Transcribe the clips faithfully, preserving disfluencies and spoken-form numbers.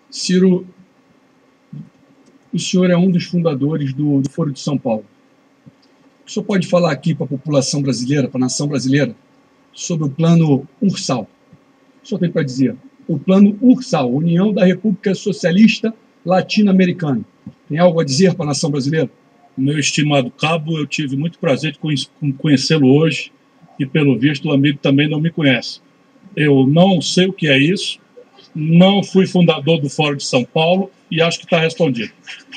Ciro, o senhor é um dos fundadores do, do Foro de São Paulo. O senhor pode falar aqui para a população brasileira, para a nação brasileira, sobre o plano Ursal? O senhor tem para dizer? O plano Ursal, União da República Socialista Latino-Americana. Tem algo a dizer para a nação brasileira? Meu estimado cabo, eu tive muito prazer de conhecê-lo hoje e, pelo visto, o amigo também não me conhece. Eu não sei o que é isso, não fui fundador do Fórum de São Paulo e acho que está respondido.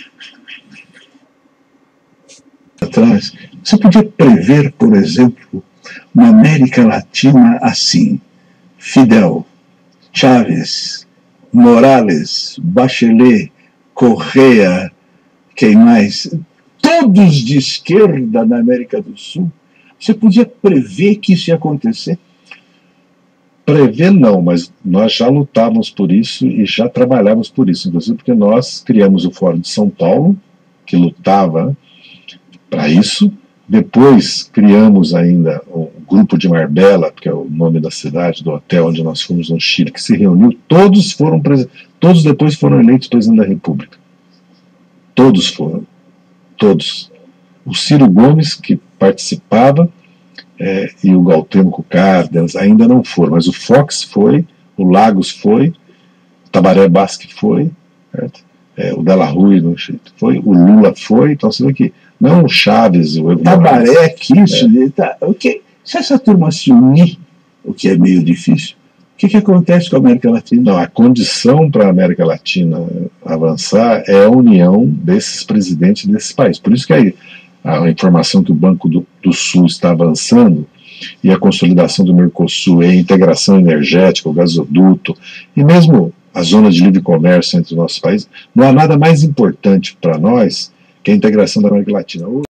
Atrás, você podia prever, por exemplo, uma América Latina assim: Fidel, Chávez, Morales, Bachelet, Correa, quem mais? Todos de esquerda na América do Sul. Você podia prever que isso ia acontecer? Prever não, mas nós já lutávamos por isso e já trabalhávamos por isso, inclusive porque nós criamos o Fórum de São Paulo, que lutava para isso. Depois criamos ainda o Grupo de Marbella, que é o nome da cidade, do hotel onde nós fomos no Chile, que se reuniu. Todos foram todos depois foram eleitos presidente da República. Todos foram. Todos. O Ciro Gomes, que participava, é, e o Galtemo Cárdenas ainda não foram, mas o Fox foi, o Lagos foi, o Tabaré Basque foi, é, o Della Rui foi, o Lula foi, então você vê que não o Chaves, o Evo Tabaré, Kirchner, é. tá, okay. Se essa turma se unir, o que é meio difícil, o que, que acontece com a América Latina? Não, a condição para a América Latina avançar é a união desses presidentes desses países. Por isso que aí a informação que o Banco do, do Sul está avançando e a consolidação do Mercosul, e a integração energética, o gasoduto, e mesmo a zona de livre comércio entre os nossos países, não há nada mais importante para nós que a integração da América Latina.